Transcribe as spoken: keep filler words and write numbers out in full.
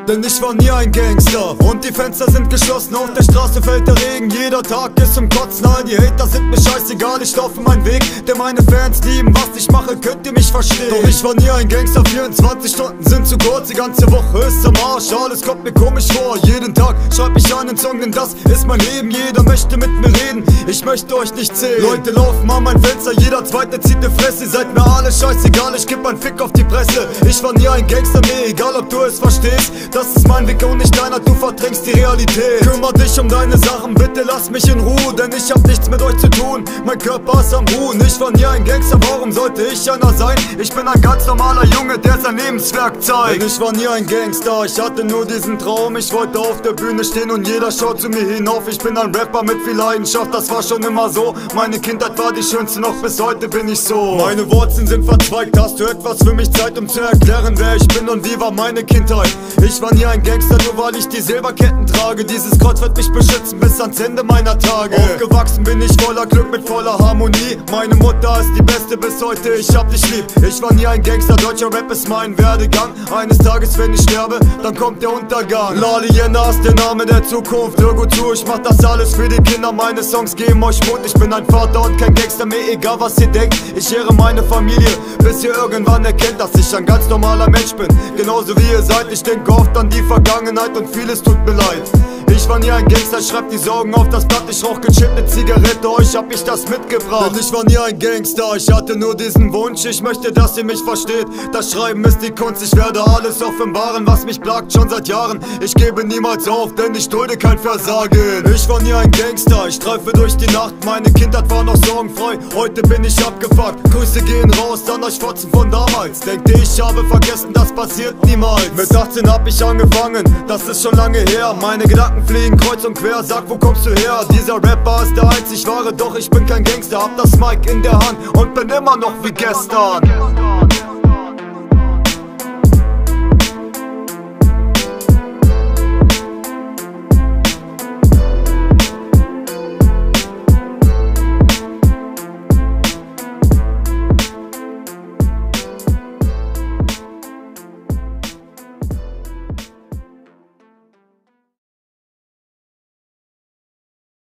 Denn ich war nie ein Gangster und die Fenster sind geschlossen. Auf der Straße fällt der Regen, jeder Tag ist zum Kotzen. All die Hater sind mir scheißegal, ich laufe meinen Weg, denn meine Fans lieben, was ich mache, könnt ihr mich verstehen. Doch ich war nie ein Gangster, vierundzwanzig Stunden sind zu kurz. Die ganze Woche ist am Arsch, alles kommt mir komisch vor. Jeden Tag schreib ich einen Song, denn das ist mein Leben. Jeder möchte mit mir reden, ich möchte euch nicht zählen. Leute laufen an mein Fenster, jeder Zweite zieht ne Fresse. Ihr seid mir alle scheißegal, ich geb einen Fick auf die Presse. Ich war nie ein Gangster, mir egal ob du es verstehst. Das ist mein Weg und nicht deiner, du verdrängst die Realität. Kümmer dich um deine Sachen, bitte lass mich in Ruhe, denn ich hab nichts mit euch zu tun, mein Körper ist am Ruhen. Ich war nie ein Gangster, warum sollte ich einer sein? Ich bin ein ganz normaler Junge, der sein Lebenswerk zeigt. Denn ich war nie ein Gangster, ich hatte nur diesen Traum. Ich wollte auf der Bühne stehen und jeder schaut zu mir hinauf. Ich bin ein Rapper mit viel Leidenschaft, das war schon immer so. Meine Kindheit war die schönste, noch bis heute bin ich so. Meine Wurzeln sind verzweigt, hast du etwas für mich Zeit, um zu erklären, wer ich bin und wie war meine Kindheit? Ich war nie ein Gangster, nur weil ich die Silberketten trage. Dieses Kreuz wird mich beschützen bis ans Ende meiner Tage. Aufgewachsen bin ich voller Glück mit voller Harmonie. Meine Mutter ist die beste bis heute, ich hab dich lieb. Ich war nie ein Gangster, deutscher Rap ist mein Werdegang. Eines Tages, wenn ich sterbe, dann kommt der Untergang. Lali Jena ist der Name der Zukunft, hör gut zu, ich mach das alles für die Kinder. Meine Songs geben euch Mut, ich bin ein Vater und kein Gangster, mir egal was ihr denkt. Ich ehre meine Familie, bis ihr irgendwann erkennt, dass ich ein ganz normaler Mensch bin. Genauso wie ihr seid, ich denke oft an die Vergangenheit und vieles tut mir leid. Ich war nie ein Gangster, schreib die Sorgen auf das Blatt. Ich rauch gechillt ne Zigarette, euch hab ich das mitgebracht. Denn ich war nie ein Gangster, ich hatte nur diesen Wunsch. Ich möchte, dass ihr mich versteht, das Schreiben ist die Kunst. Ich werde alles offenbaren, was mich plagt schon seit Jahren. Ich gebe niemals auf, denn ich dulde kein Versagen. Ich war nie ein Gangster, ich streife durch die Nacht. Meine Kindheit war noch sorgenfrei, heute bin ich abgefuckt. Grüße gehen raus an euch Fotzen von damals. Denkt ihr, ich habe vergessen, das passiert niemals. Mit achtzehn hab ich angefangen, das ist schon lange her. Meine Gedanken fliegen kreuz und quer, sag wo kommst du her? Dieser Rapper ist der einzig wahre, doch ich bin kein Gangster. Hab das Mic in der Hand und bin immer noch wie gestern.